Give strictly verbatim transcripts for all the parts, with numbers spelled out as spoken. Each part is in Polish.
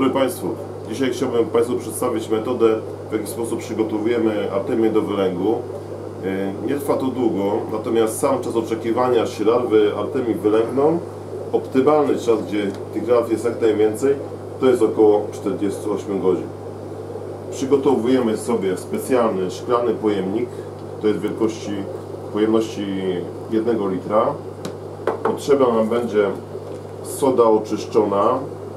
dobry Państwu. Dzisiaj chciałbym Państwu przedstawić metodę, w jaki sposób przygotowujemy artemię do wylęgu. Nie trwa to długo, natomiast sam czas oczekiwania, aż się larwy artemii wylęgną, optymalny czas, gdzie tych larw jest jak najwięcej, to jest około czterdzieści osiem godzin. Przygotowujemy sobie specjalny szklany pojemnik, to jest wielkości pojemności jednego litra. Potrzebna nam będzie soda oczyszczona,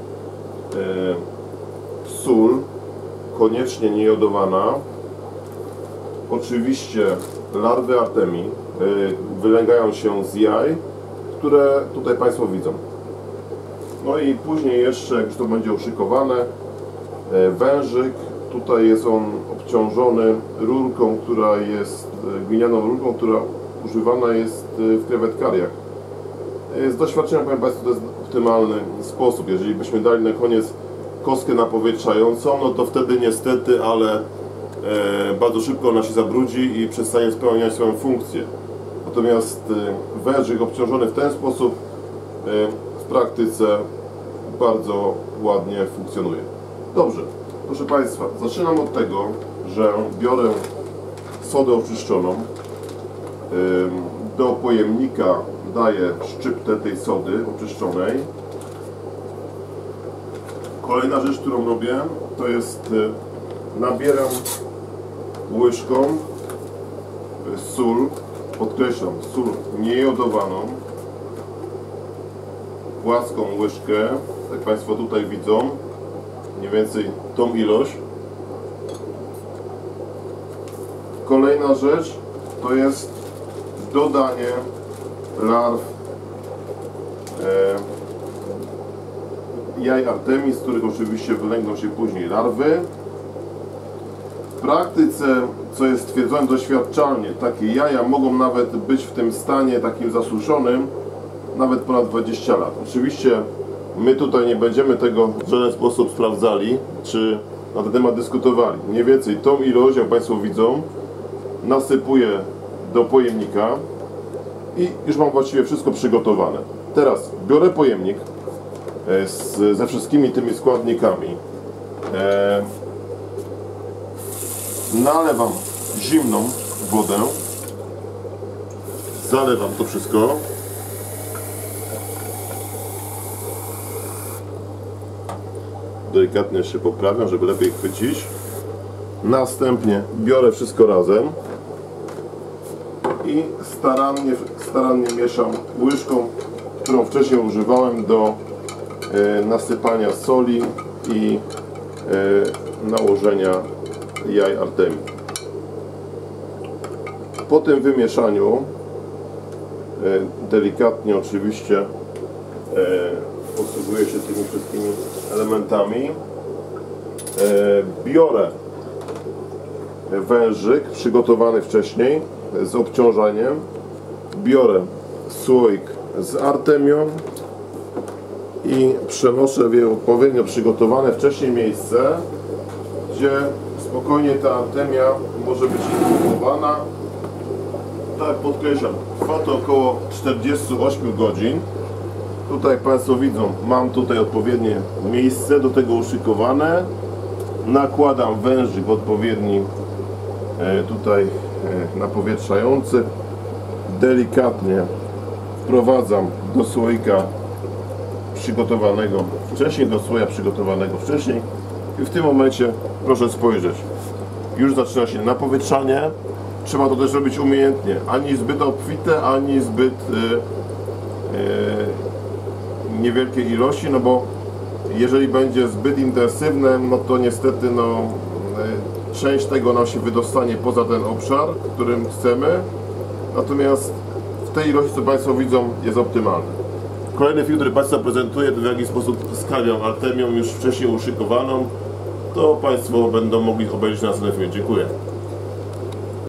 sól, koniecznie niejodowana, oczywiście larwy artemii wylęgają się z jaj, które tutaj Państwo widzą. No i później jeszcze, jak już to będzie uszykowane, wężyk. Tutaj jest on obciążony rurką, która jest glinianą rurką, która używana jest w krewetkariach. Z doświadczenia powiem Państwu, to jest optymalny sposób. Jeżeli byśmy dali na koniec kostkę napowietrzającą, no to wtedy niestety, ale e, bardzo szybko ona się zabrudzi i przestanie spełniać swoją funkcję. Natomiast e, wężyk obciążony w ten sposób e, w praktyce bardzo ładnie funkcjonuje. Dobrze, proszę Państwa, zaczynam od tego, że biorę sodę oczyszczoną, e, do pojemnika daję szczyptę tej sody oczyszczonej. Kolejna rzecz, którą robię, to jest nabieram łyżką sól, podkreślam, sól niejodowaną, płaską łyżkę, jak Państwo tutaj widzą, mniej więcej tą ilość. Kolejna rzecz to jest dodanie larw e, jaj artemii, z których oczywiście wylęgną się później larwy. W praktyce, co jest stwierdzone doświadczalnie, takie jaja mogą nawet być w tym stanie takim zasuszonym nawet ponad dwadzieścia lat. Oczywiście my tutaj nie będziemy tego w żaden sposób sprawdzali, czy na ten temat dyskutowali. Mniej więcej tą ilość, jak Państwo widzą, nasypuję do pojemnika i już mam właściwie wszystko przygotowane. Teraz biorę pojemnik z, ze wszystkimi tymi składnikami, e, nalewam zimną wodę, zalewam to wszystko, delikatnie się poprawiam, żeby lepiej chwycić. Następnie biorę wszystko razem i starannie, starannie mieszam łyżką, którą wcześniej używałem do e, nasypania soli i e, nałożenia jaj artemii. Po tym wymieszaniu e, delikatnie oczywiście e, posługuję się tymi wszystkimi elementami. E, biorę wężyk przygotowany wcześniej z obciążeniem, biorę słoik z artemią i przenoszę w jej odpowiednio przygotowane wcześniej miejsce, gdzie spokojnie ta artemia może być inkubowana. Tak, podkreślam, trwa to około czterdzieści osiem godzin. Tutaj jak Państwo widzą, mam tutaj odpowiednie miejsce do tego uszykowane. Nakładam wężyk odpowiedni tutaj napowietrzający, delikatnie wprowadzam do słoika przygotowanego wcześniej, do słoja przygotowanego wcześniej i w tym momencie proszę spojrzeć, już zaczyna się napowietrzanie. Trzeba to też robić umiejętnie, ani zbyt obfite, ani zbyt yy, yy, niewielkiej ilości, no bo jeżeli będzie zbyt intensywne, no to niestety no, yy, część tego nam się wydostanie poza ten obszar, którym chcemy, natomiast w tej ilości, co Państwo widzą, jest optymalny. Kolejny film, który Państwu prezentuję, to w jaki sposób skarmiam artemią już wcześniej uszykowaną, to Państwo będą mogli obejrzeć na następnym filmie. Dziękuję.